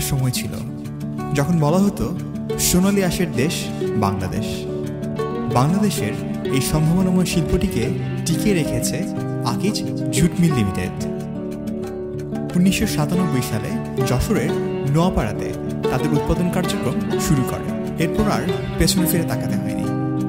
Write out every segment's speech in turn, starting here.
সময় ছিল যখন বলা হতো সোনালী আঁশের দেশ বাংলাদেশ। বাংলাদেশের এই সম্ভাবনাময় শিল্পটিকে টিকিয়ে রেখেছে আকিজ জুট মিল লিমিটেড। 1997 সালে যশোরের নোয়াপাড়াতে তাদের উৎপাদন কার্যক্রম শুরু করে। এরপর আর পেছনে ফিরে তাকাতে হয়নি।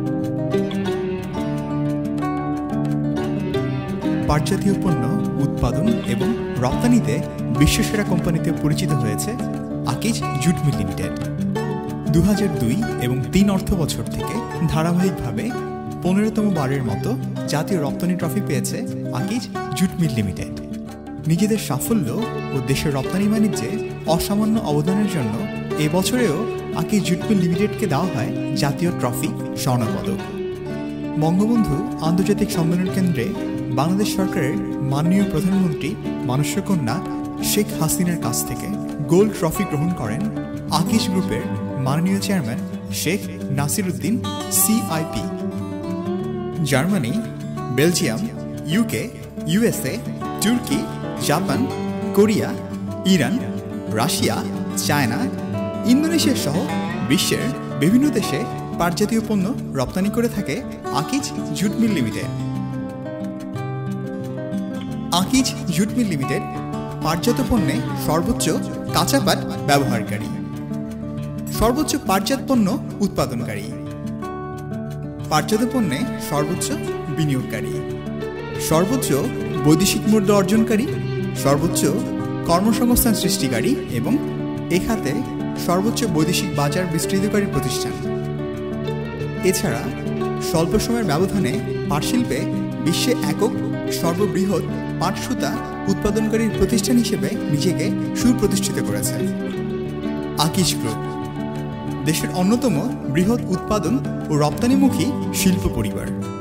পাটজাতীয় পণ্য উৎপাদন এবং রপ্তানিতে বিশ্বসেরা কোম্পানিতে পরিচিত হয়েছে আকিজ জুট মিল লিমিটেড। 2002 এবং 3 অর্থ বছর থেকে ধারাবাহিকভাবে 15তম বারের মতো জাতীয় রপ্তানি ট্রফি পেয়েছে আকিজ জুট মিল লিমিটেড। নিজেদের সাফল্য ও দেশের রপ্তানি বাণিজ্যে অসামান্য অবদানের জন্য এবছরেও আকিজ জুট মিল লিমিটেডকে দেওয়া হয় জাতীয় ট্রফি স্বর্ণপদক। বঙ্গবন্ধু আন্তর্জাতিক সম্মেলন কেন্দ্রে বাংলাদেশ সরকারের মাননীয় প্রধানমন্ত্রী মানসকন্যা শেখ হাসিনার কাছ থেকে গোল্ড ট্রফি গ্রহণ করেন আকিজ গ্রুপের মাননীয় chairman Sheikh Nasir Uddin CIP। Germany, Belgium, UK, USA, তুর্কি, Japan, Korea, Iran, Russia, China, Indonesia সহ বিশ্বের বিভিন্ন দেশে পাটজাতীয় পণ্য রপ্তানি করে থাকে Akij jute mill limited. Akij jute mill limited পাটজাত পণ্যে সর্বোচ্চ কাঁচা পাট ব্যবহারকারী, সর্বোচ্চ পাটজাত পণ্য উৎপাদনকারী, পাটজাত পণ্যে সর্বোচ্চ বিনিয়োগকারী, সর্বোচ্চ বৈদেশিক মুদ্রা অর্জনকারী, সর্বোচ্চ কর্মসংস্থান সৃষ্টিকারী এবং এ খাতে সর্বোচ্চ বৈদেশিক বাজার বিস্তৃতকারী প্রতিষ্ঠান। এছাড়া স্বল্প সময়ের ব্যবধানে পাটশিল্পে বিশ্বে একক সর্ববৃহৎ পাট সুতা উৎপাদনকারী প্রতিষ্ঠান হিসেবে নিজেকে সুপ্রতিষ্ঠিত করেছে। আকিজ গ্রুপ দেশের অন্যতম বৃহৎ উৎপাদন ও রপ্তানিমুখী শিল্প পরিবার।